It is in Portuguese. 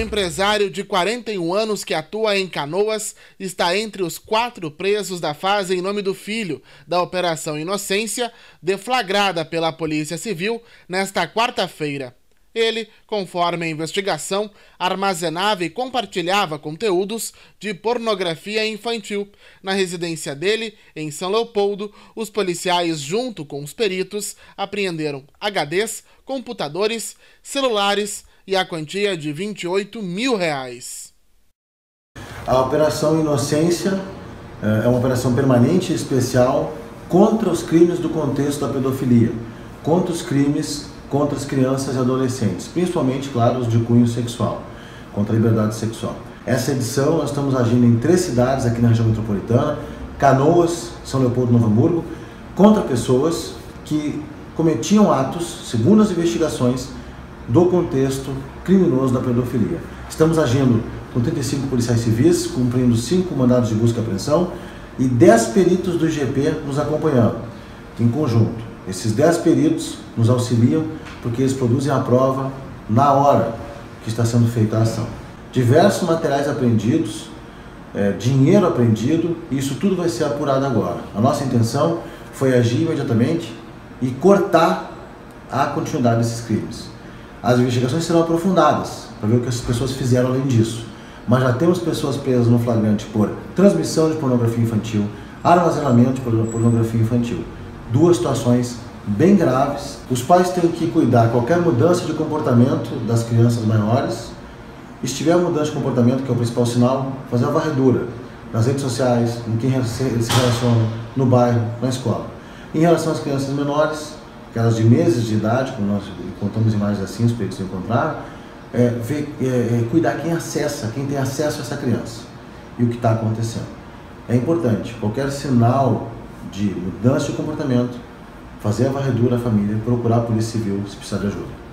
empresário de 41 anos que atua em Canoas está entre os 4 presos da fase Em Nome do Filho, da Operação Inocência, deflagrada pela Polícia Civil nesta quarta-feira. Ele, conforme a investigação, armazenava e compartilhava conteúdos de pornografia infantil. Na residência dele, em São Leopoldo, os policiais, junto com os peritos, apreenderam HDs, computadores, celulares e a quantia de R$28 mil. A Operação Inocência é uma operação permanente e especial contra os crimes do contexto da pedofilia, contra os crimes contra as crianças e adolescentes, principalmente, claro, os de cunho sexual, contra a liberdade sexual. Essa edição nós estamos agindo em 3 cidades aqui na região metropolitana, Canoas, São Leopoldo e Novo Hamburgo, contra pessoas que cometiam atos, segundo as investigações, do contexto criminoso da pedofilia. Estamos agindo com 35 policiais civis, cumprindo 5 mandados de busca e apreensão e 10 peritos do IGP nos acompanhando, em conjunto. Esses 10 peritos nos auxiliam porque eles produzem a prova na hora que está sendo feita a ação. Diversos materiais apreendidos, dinheiro apreendido, e isso tudo vai ser apurado agora. A nossa intenção foi agir imediatamente e cortar a continuidade desses crimes. As investigações serão aprofundadas para ver o que as pessoas fizeram além disso. Mas já temos pessoas presas no flagrante por transmissão de pornografia infantil, armazenamento de pornografia infantil. 2 situações bem graves. Os pais têm que cuidar qualquer mudança de comportamento das crianças maiores. E se tiver mudança de comportamento, que é o principal sinal, fazer a varredura nas redes sociais, em quem se relaciona, no bairro, na escola. Em relação às crianças menores, aquelas de meses de idade, como nós contamos imagens assim, os peritos encontraram, cuidar quem tem acesso a essa criança e o que está acontecendo. É importante, qualquer sinal de mudança de comportamento, fazer a varredura da família, procurar a Polícia Civil se precisar de ajuda.